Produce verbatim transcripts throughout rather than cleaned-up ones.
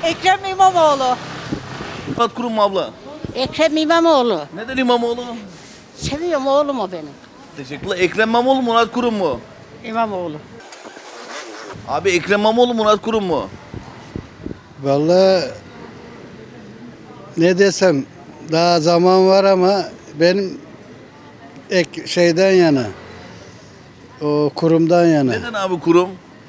Ekrem İmamoğlu. Murat Kurum mu abla? Ekrem İmamoğlu. Neden İmamoğlu? Seviyorum oğlum o benim. Teşekkürler. Ekrem İmamoğlu Murat Kurum mu? İmamoğlu. Abi Ekrem İmamoğlu Murat Kurum mu? Vallahi ne desem daha zaman var ama benim ek şeyden yana. O kurumdan yana. Neden abi Kurum?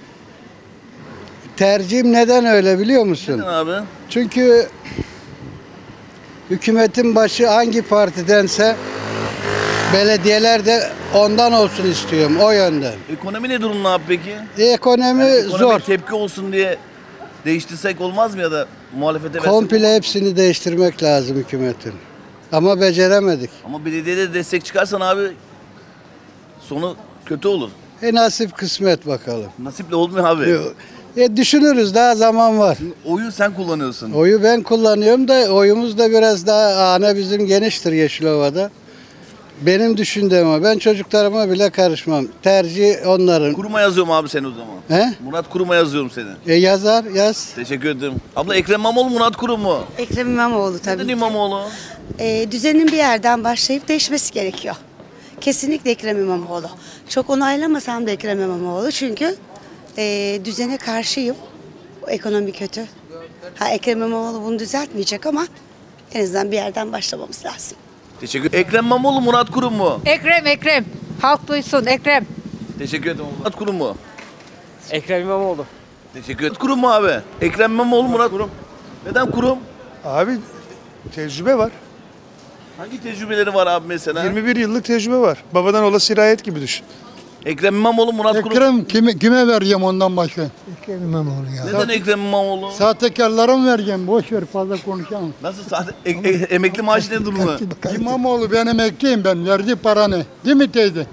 Tercihim neden öyle biliyor musun? Neden abi? Çünkü hükümetin başı hangi partidense belediyeler de ondan olsun istiyorum o yönden. Ekonomi ne durumda abi peki? Ekonomi Yani ekonomi zor. tepki olsun diye değiştirsek olmaz mı ya da muhalefete versek? Komple hepsini değiştirmek lazım hükümetin. Ama beceremedik. Ama belediyede destek çıkarsan abi sonu kötü olur. E nasip kısmet bakalım. Nasiple olmuyor abi. E düşünürüz daha zaman var. Oyu sen kullanıyorsun. Oyu ben kullanıyorum da oyumuz da biraz daha ana bizim geniştir Yeşilova'da. Benim düşündüğüm o. Ben çocuklarıma bile karışmam. Tercih onların. Kuruma yazıyorum abi seni o zaman. He? Murat Kurum'a yazıyorum seni. E yazar yaz. Teşekkür ederim. Abla Ekrem İmamoğlu Murat Kurum mu? Ekrem İmamoğlu tabii. Neden İmamoğlu? Ee, düzenin bir yerden başlayıp değişmesi gerekiyor. Kesinlikle Ekrem İmamoğlu. Çok onaylamasam da Ekrem İmamoğlu çünkü e, düzene karşıyım. O ekonomi kötü. Ha Ekrem İmamoğlu bunu düzeltmeyecek ama en azından bir yerden başlamamız lazım. Teşekkür Ekrem İmamoğlu Murat Kurum mu? Ekrem Ekrem. Halk duysun Ekrem. Teşekkür ederim. Murat Kurum mu? Ekrem İmamoğlu. Teşekkür ederim. Kurum mu abi? Ekrem İmamoğlu Murat Kurum. Neden Kurum? Abi tecrübe var. Hangi tecrübeleri var abi mesela? yirmi bir yıllık tecrübe var. Babadan ola sirayet gibi düşün. Ekrem İmamoğlu Murat Kurum. Ekrem kime, kime vereceğim ondan başka? Ekrem İmamoğlu ya. Neden Ekrem İmamoğlu? Sahtekarlara mı vereceğim? Boş ver fazla konuşamam. Nasıl sahte? E- e- emekli maaşı ne durumda? İmamoğlu ben emekliyim ben. Verdiği para ne? Değil mi teyze?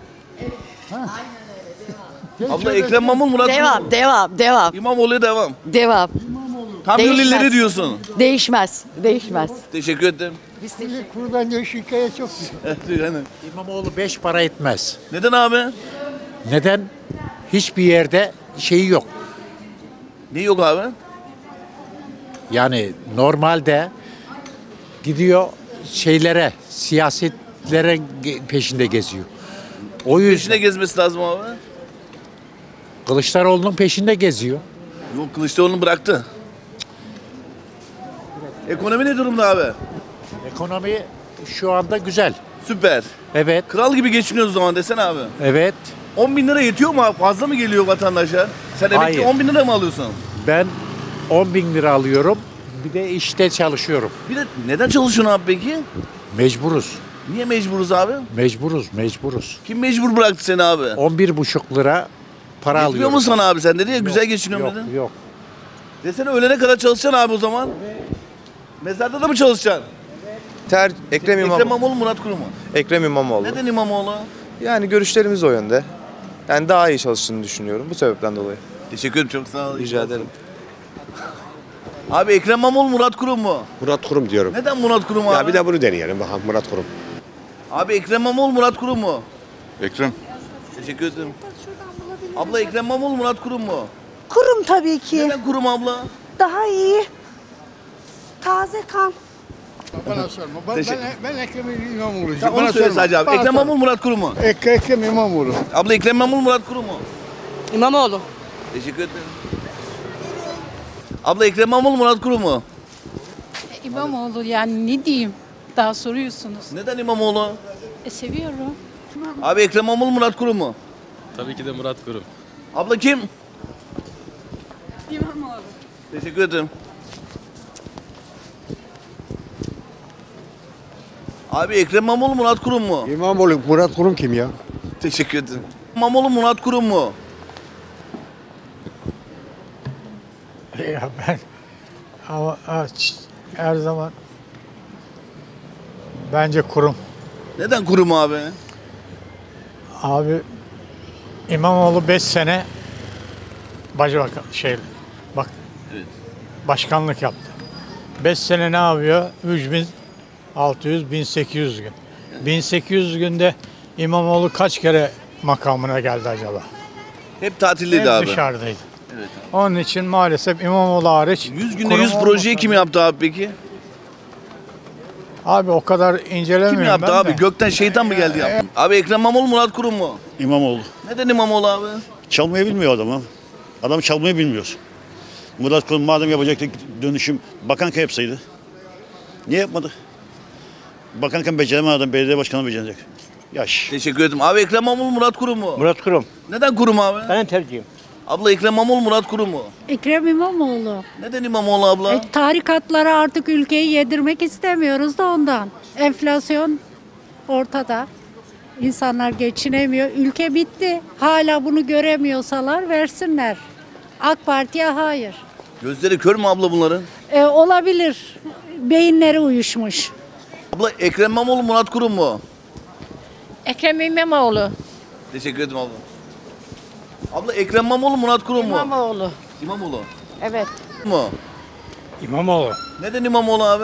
Abla Ekrem İmamoğlu Murat Kurum. Devam, devam, devam, İmamoğlu'ya devam. devam. Tam Değişmez. yolları diyorsun. Değişmez, değişmez. Teşekkür ederim. Kurban şikayet çok. Yani. İmamoğlu beş para etmez. Neden abi? Neden? Hiçbir yerde şeyi yok. Ne yok abi? Yani normalde gidiyor şeylere, siyasetlere ge- peşinde geziyor. O yüzden Peşine gezmesi lazım abi. Kılıçdaroğlu'nun peşinde geziyor. Yok Kılıçdaroğlu'nu bıraktı. Ekonomi ne durumda abi? Ekonomi şu anda güzel. Süper. Evet, Kral gibi geçiniyoruz o zaman desene abi. evet. on bin lira yetiyor mu abi? Fazla mı geliyor vatandaşa? Sen emekli Hayır. on bin lira mı alıyorsun? Ben on bin lira alıyorum. Bir de işte çalışıyorum. Bir de neden çalışıyorsun abi peki? Mecburuz. Niye mecburuz abi? Mecburuz, mecburuz. Kim mecbur bıraktı seni abi? on bir buçuk lira para Yetmiyor alıyorum. mu sana abi? Sen dedi ya Yok, güzel geçiniyorum yok, dedin. Yok. Desene öğlene kadar çalışacaksın abi o zaman. Mezarda da mı çalışacaksın? Ter Ekrem Ekrem İmamoğlu. İmamoğlu Murat Kurum mu? Ekrem İmamoğlu. Neden İmamoğlu? Yani görüşlerimiz o yönde. Yani daha iyi çalıştığını düşünüyorum bu sebepten dolayı. Teşekkür ederim çok sağ ol. Rica ederim. Abi Ekrem İmamoğlu Murat Kurum mu? Murat Kurum diyorum. Neden Murat Kurum abi? Ya bir de bunu deneyelim bakalım Murat Kurum. Abi Ekrem İmamoğlu Murat Kurum mu? Ekrem. Teşekkür ederim. Abla Ekrem İmamoğlu Murat Kurum mu? Kurum tabii ki. Neden Kurum abla? Daha iyi. Taze kan. Bana sorma. Ben, Teşekkür- ben, ben Ekrem İmamoğlu'yum. Tamam, onu söyle sadece abi. Ekrem İmamoğlu Murat Kurum mu? Ek, Ekrem İmamoğlu. Abla Ekrem İmamoğlu Murat Kurum mu? İmamoğlu. Teşekkür ederim. Abla Ekrem İmamoğlu Murat Kurum mu? İmamoğlu yani ne diyeyim? Daha soruyorsunuz. Neden İmamoğlu? E seviyorum. Abi Ekrem İmamoğlu Murat Kurum mu? Tabii ki de Murat Kurum. Abla kim? İmamoğlu. Teşekkür ederim. Abi Ekrem İmamoğlu Murat Kurum mu? İmamoğlu Murat Kurum kim ya? Teşekkür ederim. İmamoğlu Murat Kurum mu? Ya ben ama her zaman bence kurum. Neden Kurum abi? Abi İmamoğlu beş sene başbakan şey bak Evet. başkanlık yaptı. beş sene ne yapıyor? üç bin altı yüz bin sekiz yüz gün. bin sekiz yüz günde İmamoğlu kaç kere makamına geldi acaba? Hep tatildeydi Hep abi. dışarıdaydı. Evet abi. Onun için maalesef İmamoğlu hariç. yüz günde kurum yüz projeyi olmasa- kim yaptı abi peki? Abi o kadar incelemiyorum Kim yaptı ben abi? de. Gökten şeytan mı geldi yaptı? Abi Ekrem İmamoğlu, Murat Kurum mu? İmamoğlu. Neden İmamoğlu abi? Çalmayı bilmiyor adam. Adam çalmayı bilmiyor. Murat Kurum madem yapacaktı dönüşüm bakanken yapsaydı. Niye yapmadı? Bakanken beceremez adam, belediye başkanı becerecek. Yaş. Teşekkür ederim. Abi Ekrem İmamoğlu, Murat Kurum mu? Murat Kurum. Neden Kurum abi? Benim tercihim. Abla Ekrem İmamoğlu, Murat Kurum mu? Ekrem İmamoğlu. Neden İmamoğlu abla? E, tarikatlara artık ülkeyi yedirmek istemiyoruz da ondan. Enflasyon ortada. İnsanlar geçinemiyor. Ülke bitti. Hala bunu göremiyorsalar versinler. AK Parti'ye hayır. Gözleri kör mü abla bunların? E, olabilir. Beyinleri uyuşmuş. Abla Ekrem İmamoğlu, Murat Kurum mu? Ekrem İmamoğlu. Teşekkür ederim abla. Abla Ekrem İmamoğlu, Murat Kurum mu? İmamoğlu. İmamoğlu. Evet. Mu? İmamoğlu. Neden İmamoğlu abi?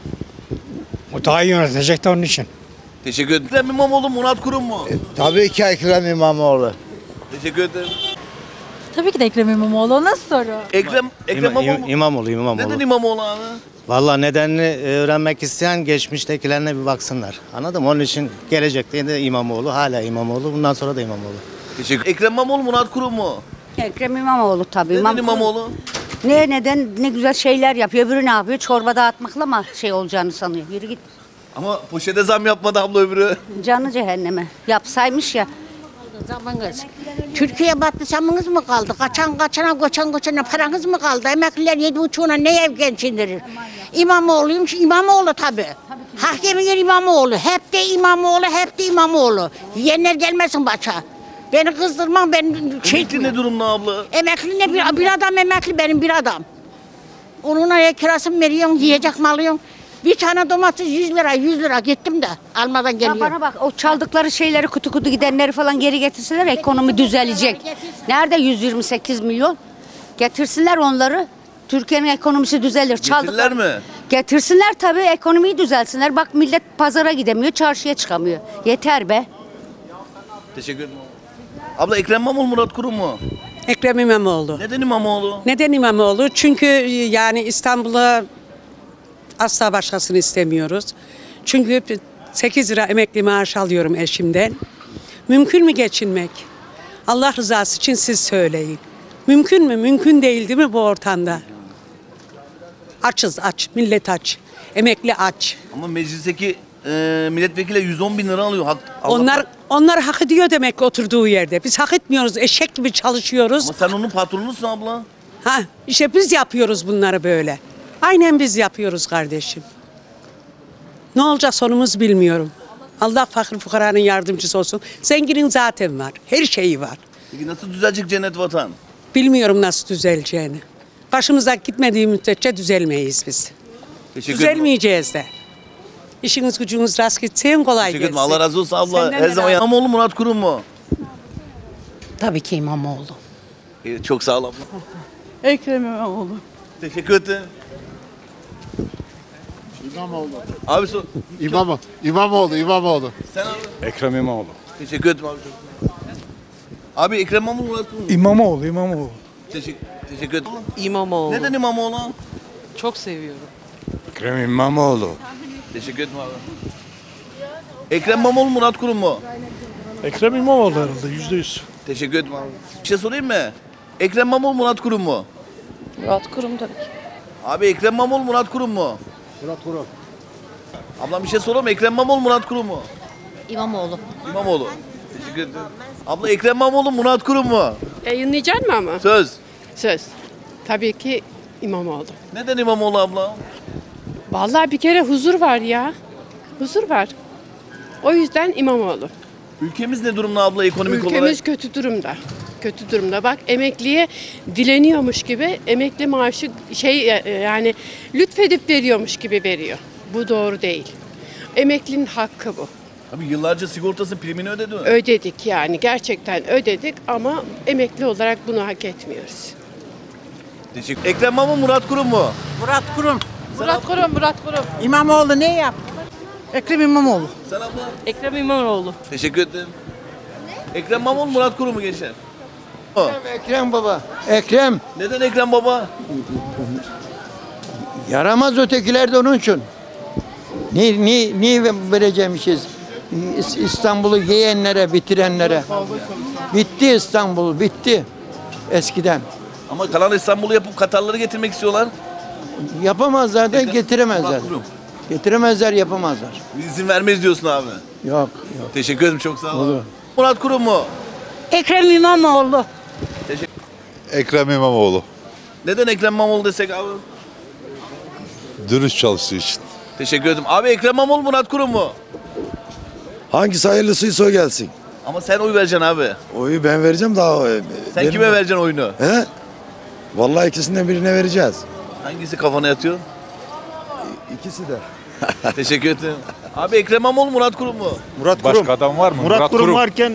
O daha iyi yönetecek de onun için. Teşekkür ederim. Ekrem İmamoğlu, Murat Kurum mu? Tabii ki Ekrem İmamoğlu. Teşekkür ederim. Tabii ki de Ekrem İmamoğlu. Nasıl soru? Ekrem, Ekrem İmamoğlu mu? İmamoğlu, İmamoğlu. Neden İmamoğlu abi? Valla nedenini öğrenmek isteyen geçmiştekilerine bir baksınlar. Anladın mı? Onun için gelecekte de İmamoğlu, hala İmamoğlu, bundan sonra da İmamoğlu. Teşekkür Ekrem İmamoğlu, Murat Kurum mu? Ekrem İmamoğlu tabii. Neden İmam- İmamoğlu? Ne neden ne güzel şeyler yapıyor. Öbürü ne yapıyor? Çorba dağıtmakla mı şey olacağını sanıyor. Yürü git. Ama poşete zam yapmadı abla öbürü. Canı cehenneme. Yapsaymış ya. Zamanınız. Türkiye battı, zamanınız mı kaldı? Kaçan kaçana, koçan koçana paranız mı kaldı? Emekliler yedi uçuğuna ne ev geçindirir? İmamoğlu'ymuş, İmamoğlu tabii. Hakim yer İmamoğlu. Hep de İmamoğlu, hep de İmamoğlu. Yener gelmesin başa. Beni kızdırmam, ben şey... Emekli ne durumda abla? Emekli ne? Bir, bir adam emekli, benim bir adam. Onunla ya kirasını veriyorsun, yiyecek mi alıyorsun? Bir tane domates yüz lira, yüz lira gittim de almadan geliyorum. Ya bana bak, o çaldıkları şeyleri, kutu kutu gidenleri falan geri getirseler ekonomi düzelecek. Nerede yüz yirmi sekiz milyon? Getirsinler onları. Türkiye'nin ekonomisi düzelir. Getirdiler mi? Getirsinler tabii, ekonomiyi düzelsinler. Bak millet pazara gidemiyor, çarşıya çıkamıyor. Yeter be. Teşekkür ederim. Abla Ekrem İmamoğlu, Murat Kurum mu? Ekrem İmamoğlu. Neden İmamoğlu? Neden İmamoğlu? Çünkü yani İstanbul'a asla başkasını istemiyoruz. Çünkü sekiz lira emekli maaş alıyorum eşimden. Mümkün mü geçinmek? Allah rızası için siz söyleyin. Mümkün mü? Mümkün değil değil mi bu ortamda? Açız aç. Millet aç. Emekli aç. Ama meclisteki e, milletvekili yüz on bin lira alıyor. Hak, Onlar onlar hak ediyor demek ki oturduğu yerde. Biz hak etmiyoruz. Eşek gibi çalışıyoruz. Ama sen onun patronusun abla. Ha, işte biz yapıyoruz bunları böyle. Aynen biz yapıyoruz kardeşim. Ne olacak sonumuz bilmiyorum. Allah fakir fukaranın yardımcısı olsun. Zenginin zaten var. Her şeyi var. Peki nasıl düzelecek cennet vatan? Bilmiyorum nasıl düzeleceğini. Başımızdan gitmediği müddetçe düzelmeyiz biz. Teşekkür ederim. Düzelmeyeceğiz de. İşiniz gücünüz rast gitsin, kolay Teşekkür gelsin. ederim. Allah razı olsun abla. Senden Her de zaman razı- İmamoğlu, Murat Kurum mu? Tabii ki İmamoğlu. E, çok sağ ol abla. Ekrem İmamoğlu. Teşekkür ederim. İmamoğlu. Abi sor. İmamoğlu. İmamoğlu. İmamoğlu. Sen abi. Ekrem İmamoğlu. Teşekkür ederim abi. Abi Ekrem İmamoğlu, Murat Kurum mu? İmamoğlu, İmamoğlu. Teşekkür, teşekkür ederim. İmamoğlu. Neden İmamoğlu? Çok seviyorum. Ekrem İmamoğlu. Teşekkür ederim abi. Ekrem İmamoğlu, Murat Kurum mu? Ekrem İmamoğlu herhalde, yüzde yüz. Teşekkür ederim abi. Bir şey sorayım mı? Ekrem İmamoğlu, Murat Kurum mu? Murat Kurum tabii ki. Abi Ekrem İmamoğlu, Murat Kurum mu? Murat Kurum. Ablam bir şey sorayım mı? Ekrem İmamoğlu, Murat Kurum mu? İmamoğlu. İmamoğlu. Teşekkür ederim. Abla Ekrem İmamoğlu, Murat Kurum mu? Yayınlayacak mı ama? Söz. Söz. Tabii ki İmamoğlu. Neden İmamoğlu abla? Vallahi bir kere huzur var ya. Huzur var. O yüzden İmamoğlu. Ülkemiz ne durumda abla ekonomik Ülkemiz olarak? kötü durumda. Kötü durumda. Bak emekliye dileniyormuş gibi emekli maaşı şey e, yani lütfedip veriyormuş gibi veriyor. Bu doğru değil. Emeklinin hakkı bu. Abi yıllarca sigortasının primini ödedi mi? Ödedik yani gerçekten ödedik ama emekli olarak bunu hak etmiyoruz. Teşekkür. Ekrem İmamoğlu, Murat Kurum mu? Murat Kurum. Murat Kurum, Murat Kurum. İmamoğlu ne yap? Ekrem İmamoğlu. Sen abla. Ekrem İmamoğlu. Teşekkür ederim. Ekrem İmamoğlu, Murat Kurum mu gençler? Ekrem baba. Ekrem. Neden Ekrem baba? Yaramaz ötekiler de onun için. Niye, niye, niye vereceğim işiz? İstanbul'u yiyenlere, bitirenlere. Bitti İstanbul, bitti. Eskiden. Ama kalan İstanbul'u yapıp Katarları getirmek istiyorlar. Yapamazlar da getiremezler. Murat Kurum. Getiremezler, yapamazlar. İzin vermeyiz diyorsun abi. Yok, yok. Teşekkür ederim, çok sağ ol. Olur. Murat Kurum mu? Ekrem İmamoğlu. Teşekkür. Ekrem İmamoğlu. Neden Ekrem İmamoğlu desek abi? Dürüst çalıştığı için. Teşekkür ederim. Abi Ekrem İmamoğlu, Murat Kurum mu? Hangisi hayırlısıysa o gelsin. Ama sen oy vereceksin abi. Oyu ben vereceğim daha. Sen benim- kime vereceksin oyunu? He? Vallahi ikisinden birine vereceğiz. Hangisi kafana yatıyor? İkisi de. Teşekkür ederim. Abi Ekrem İmamoğlu, Murat Kurum mu? Murat Kurum. Başka adam var mı? Murat, Murat Kurum, Kurum varken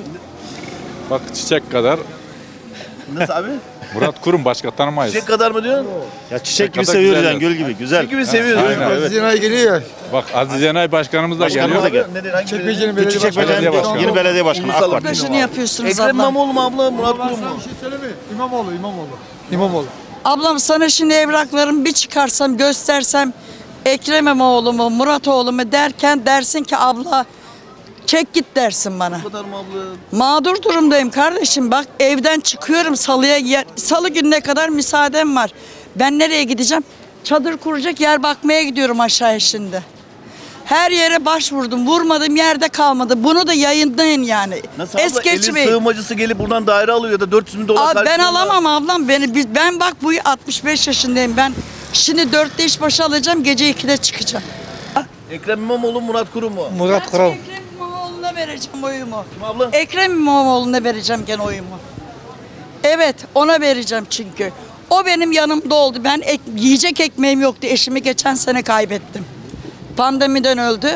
bak çiçek kadar. Nasıl abi? Murat Kurum başka tanımayız. Çiçek kadar mı diyorsun? ya çiçek gibi kadar seviyoruz güzel yani gül gibi güzel. Çiçek gibi seviyoruz. Aynen. Aziz Yanay geliyor. Bak Aziz Yanay başkanımız da Başkanımız da geliyor. gel. Neden? Hangi Çekmece'nin biri? Çiçek Belediye Belediye Başkanı. Başkanı. Yeni belediye başkanı AK Ulusal Parti. başkanı. yapıyorsunuz Ekrem İmamoğlu mu abla, Murat Kurum mu? Bir şey söyleme. İmamoğlu, İmamoğlu. İmamoğlu. Ablam sana şimdi evraklarımı bir çıkarsam göstersem Ekrem İmamoğlu mu Muratoğlu mu derken dersin ki abla çek git dersin bana. Bu kadar mı abla? Mağdur durumdayım kardeşim bak evden çıkıyorum salıya yer, salı gününe kadar müsaadem var. Ben nereye gideceğim? Çadır kuracak yer bakmaya gidiyorum aşağıya şimdi. Her yere başvurdum. Vurmadım yerde kalmadı. Bunu da yayınlayın yani. Nasıl abla? Es Elin geçmeyin. sığınmacısı gelip buradan daire alıyor ya da dört yüz bin dolar Abi ben karşılığında. alamam ablam. Beni biz- ben bak bu altmış beş yaşındayım. Ben şimdi dörtte iş başı alacağım. Gece ikide çıkacağım. Ekrem İmamoğlu, Murat Kurum mu? Murat Ben Kurum. Ekrem İmamoğlu'na vereceğim oyumu. Kim abla? Ekrem İmamoğlu'na vereceğim gene oyumu. Evet ona vereceğim çünkü. O benim yanımda oldu. Ben ek, yiyecek ekmeğim yoktu. Eşimi geçen sene kaybettim. Pandemiden öldü.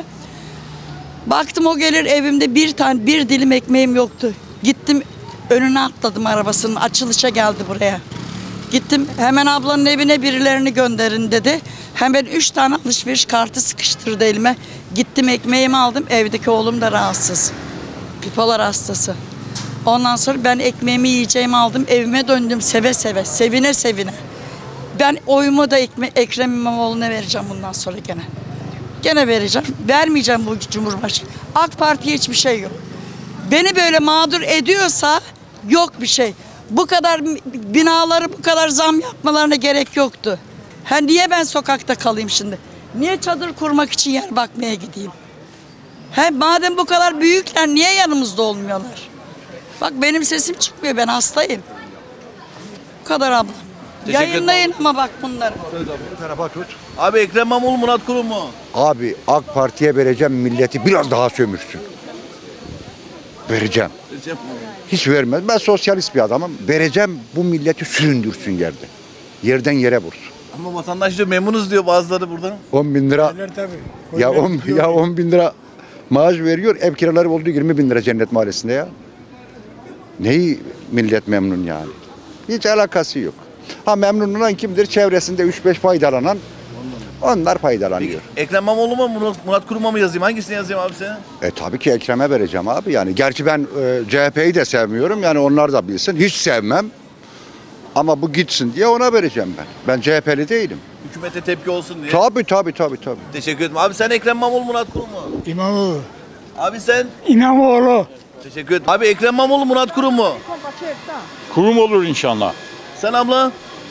Baktım o gelir evimde bir tane bir dilim ekmeğim yoktu. Gittim önüne atladım arabasının açılışa geldi buraya. Gittim hemen ablanın evine birilerini gönderin dedi. Hemen üç tane alışveriş kartı sıkıştırdı elime. Gittim ekmeğimi aldım. Evdeki oğlum da rahatsız. Bipolar hastası. Ondan sonra ben ekmeğimi yiyeceğimi aldım. Evime döndüm seve seve. Sevine sevine. Ben oyumu da ekme Ekrem İmamoğlu'na vereceğim bundan sonra gene. Gene vereceğim. Vermeyeceğim bu Cumhurbaşkanı. AK Parti'ye hiçbir şey yok. Beni böyle mağdur ediyorsa yok bir şey. Bu kadar binaları bu kadar zam yapmalarına gerek yoktu. Ha niye ben sokakta kalayım şimdi? Niye çadır kurmak için yer bakmaya gideyim? He madem bu kadar büyükler niye yanımızda olmuyorlar? Bak benim sesim çıkmıyor ben hastayım. Bu kadar abla. Teşekkür Yayınlayın ama bak bunları. Tarafa tut. Abi Ekrem İmamoğlu, Murat Kurum mu? Abi AK Parti'ye vereceğim milleti biraz daha sömürsün. Vereceğim. Recep mi? Hiç vermez. Ben sosyalist bir adamım. Vereceğim bu milleti süründürsün yerde. Yerden yere vursun. Ama vatandaş diyor memnunuz diyor bazıları burada. on bin lira ya on, ya on bin lira maaş veriyor. Ev kiraları oldu yirmi bin lira Cennet Mahallesi'nde ya. Neyi millet memnun yani? Hiç alakası yok. Ha memnun olan kimdir? Çevresinde üç beş faydalanan onlar faydalanıyor. Ekrem İmamoğlu mu, Murat, Murat Kurum'a mı yazayım? Hangisini yazayım abi sen? E tabii ki Ekrem'e vereceğim abi yani. Gerçi ben e, C H P'yi de sevmiyorum yani onlar da bilsin. Hiç sevmem. Ama bu gitsin diye ona vereceğim ben. Ben C H P'li değilim. Hükümete tepki olsun diye. Tabii tabii tabii tabii. Teşekkür ederim. Abi sen Ekrem İmamoğlu, Murat Kurum mu? İmamoğlu. Abi sen? İmamoğlu. Teşekkür ederim. Abi Ekrem İmamoğlu, Murat Kurum mu? Kurum olur inşallah. Sen abla?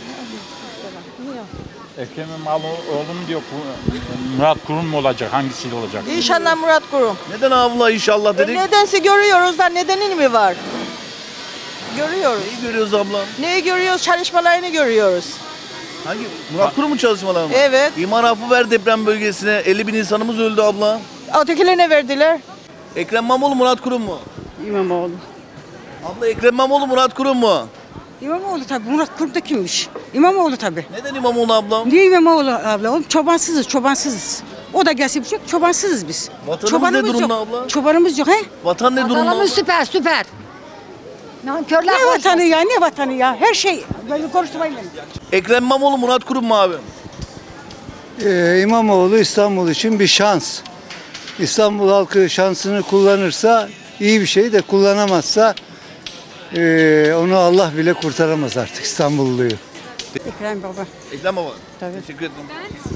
Ekrem İmamoğlu mu diyor, Murat Kurum mu olacak? Hangisiyle olacak? İnşallah Murat Kurum. Neden abla inşallah dedik? Nedense görüyoruz da nedeni mi var? Görüyoruz. Neyi görüyoruz abla? Neyi görüyoruz? Çalışmalarını görüyoruz. Hangi? Murat Kurum'un çalışmaları mı? Evet. İmar affı ver deprem bölgesine. elli bin insanımız öldü abla. Ötekilerine verdiler. Ekrem İmamoğlu, Murat Kurum mu? İmamoğlu. Abla Ekrem İmamoğlu, Murat Kurum mu? İmamoğlu tabii. Murat Kurum da kimmiş? İmamoğlu tabii. Neden İmamoğlu abla? Niye İmamoğlu abla? Oğlum çobansızız, çobansızız. O da gelse bir şey yok, çobansızız biz. Vatanımız ne durumda abla? Çobanımız yok he? Vatan ne durumda? Vatanımız süper süper. Nankörler Ne vatanı ya, ne vatanı ya? Her şey, böyle konuşmayın beni. Ekrem İmamoğlu, Murat Kurum mu abi? Ee, İmamoğlu İstanbul için bir şans. İstanbul halkı şansını kullanırsa iyi bir şey de kullanamazsa Ee, onu Allah bile kurtaramaz artık İstanbulluyu. Ekrem Baba. Ekrem Baba. Tabii. Teşekkür ederim.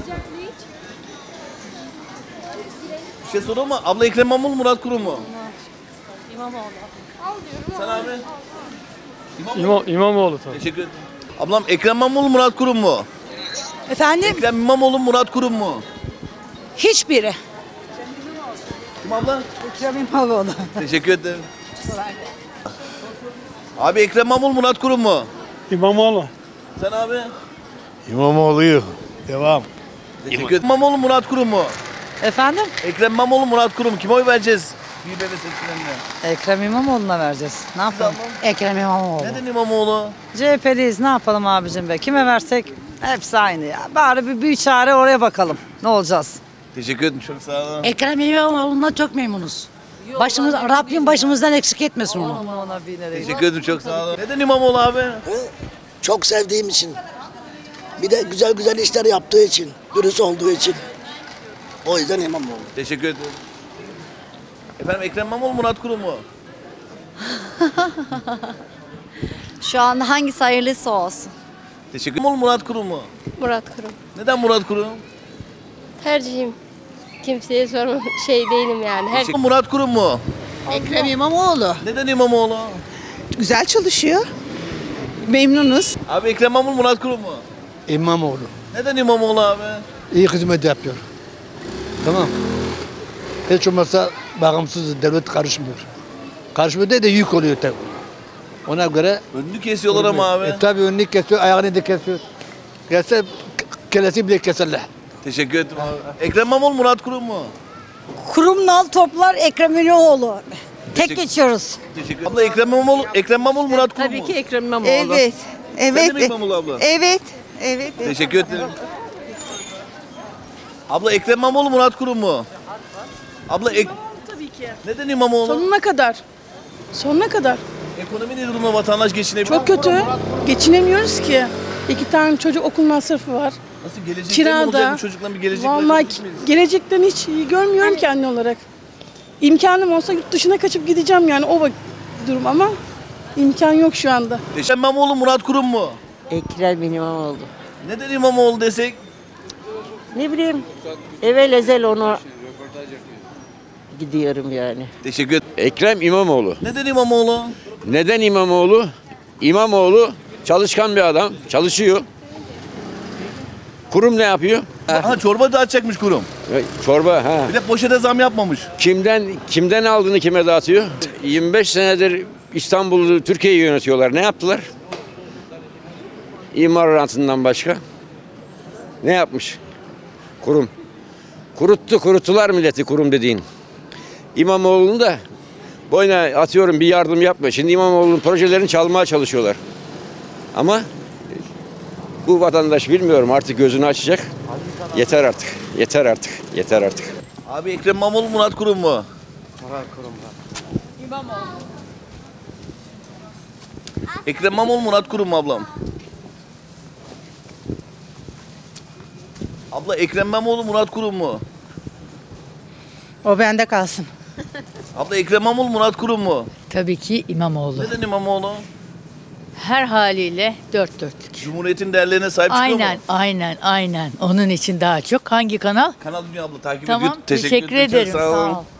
Bir şey soralım mı? Abla Ekrem İmamoğlu, Murat Kurum mu? İmamoğlu. Sen abi? İmam, İmamoğlu tabii. Teşekkür ederim. Ablam Ekrem İmamoğlu, Murat Kurum mu? Efendim? Ekrem İmamoğlu, Murat Kurum mu? Hiçbiri. Kim abla? Ekrem İmamoğlu. Teşekkür ederim. Abi Ekrem İmamoğlu, Murat Kurum mu? İmamoğlu. Sen abi? İmamoğlu'yu. Devam. Teşekkür ederim. İmamoğlu, Murat Kurum mu? Efendim? Ekrem İmamoğlu, Murat Kurum. Kime oy vereceğiz? B B M seçimlerinde. Ekrem İmamoğlu'na vereceğiz. Ne yapalım? Ekrem İmamoğlu. Neden İmamoğlu? C H P'liyiz. Ne yapalım abicim be? Kime versek hepsi aynı ya. Bari bir, bir çare oraya bakalım. Ne olacağız? Teşekkür ederim. Çok sağ olun. Ekrem İmamoğlu'ndan çok memnunuz. Başımız, Rabbim başımızdan eksik etmesin onu. Ona Teşekkür ederim. Çok sağ olun. Neden İmamoğlu abi? Çok sevdiğim için. Bir de güzel güzel işler yaptığı için. Dürüst olduğu için. O yüzden İmamoğlu. Teşekkür ederim. Efendim Ekrem İmamoğlu, Murat Kurum mu? Şu anda hangisi hayırlısı olsun? Teşekkür ederim. İmamoğlu, Murat Kurum mu? Murat Kurum. Neden Murat Kurum? Tercihim. Kimseye sorma şey değilim yani. Her... Murat Kurum mu? Ekrem İmamoğlu. Neden İmamoğlu? Güzel çalışıyor. Memnunuz. Abi Ekrem İmamoğlu, Murat Kurum mu? İmamoğlu. Neden İmamoğlu abi? İyi hizmet yapıyor. Tamam. Hiç olmazsa bağımsız devlet karışmıyor. Karışmıyor değil de yük oluyor tabii. Ona göre... Önünü kesiyorlar ama abi. E, tabii önünü kesiyor, ayağını da kesiyor. Gelse kelesi bile keserler. Teşekkür ederim abi. Ekrem İmamoğlu, Murat Kurum mu? Kurum nal toplar Ekrem İmamoğlu. Tek geçiyoruz. Teşekkür ederim. Abla Ekrem İmamoğlu, Ekrem İmamoğlu, Murat Kurum mu? Tabii ki Ekrem İmamoğlu. Evet. Evet. Sen de mi İmamoğlu abla? Evet. Evet. Teşekkür ederim. Abla Ekrem İmamoğlu, Murat Kurum mu? Abla ek... Tabii ki. Neden İmamoğlu? Sonuna kadar. Sonuna kadar. Ekonomi ne durumda, vatandaş geçinebiliyor? Çok kötü. Geçinemiyoruz ki. İki tane çocuk okul masrafı var. Nasıl gelecekte mi olacak Kirada. bu çocukların bir gelecek Vallahi başlayacak mıyız? gelecekten hiç iyi görmüyorum ki anne olarak. İmkanım olsa yurt dışına kaçıp gideceğim yani o vak- durum ama imkan yok şu anda. Ekrem İmamoğlu, Murat Kurum mu? Ekrem İmamoğlu. Neden İmamoğlu desek? Ne bileyim, evvel ezel onu gidiyorum yani. Teşekkür ederim. Ekrem İmamoğlu. Neden İmamoğlu? Neden İmamoğlu? İmamoğlu çalışkan bir adam, çalışıyor. Kurum ne yapıyor? Ha, çorba dağıtacakmış kurum. Çorba ha. Bir de poşete zam yapmamış. Kimden kimden aldığını kime dağıtıyor? yirmi beş senedir İstanbul'u, Türkiye'yi yönetiyorlar. Ne yaptılar? İmar rantından başka. Ne yapmış? Kurum. Kuruttu, kuruttular milleti kurum dediğin. İmamoğlu'nu da boyuna atıyorum bir yardım yapma. Şimdi İmamoğlu'nun projelerini çalmaya çalışıyorlar. Ama bu vatandaş bilmiyorum artık gözünü açacak. Yeter artık. Yeter artık. Yeter artık. Abi Ekrem İmamoğlu, Murat Kurum mu? Murat Kurum. İmamoğlu. Ekrem İmamoğlu, Murat Kurum mu ablam? Abla Ekrem İmamoğlu, Murat Kurum mu? O bende kalsın. Abla Ekrem İmamoğlu, Murat Kurum mu? Tabii ki İmamoğlu. Neden İmamoğlu? Her haliyle dört dörtlük. Cumhuriyetin değerlerine sahip çıkıyor Aynen, mu? aynen, aynen. Onun için daha çok. Hangi kanal? Kanal Dünya abla takip Tamam, ediyor. teşekkür ederim. Çok ederim. Sağ olun. ol.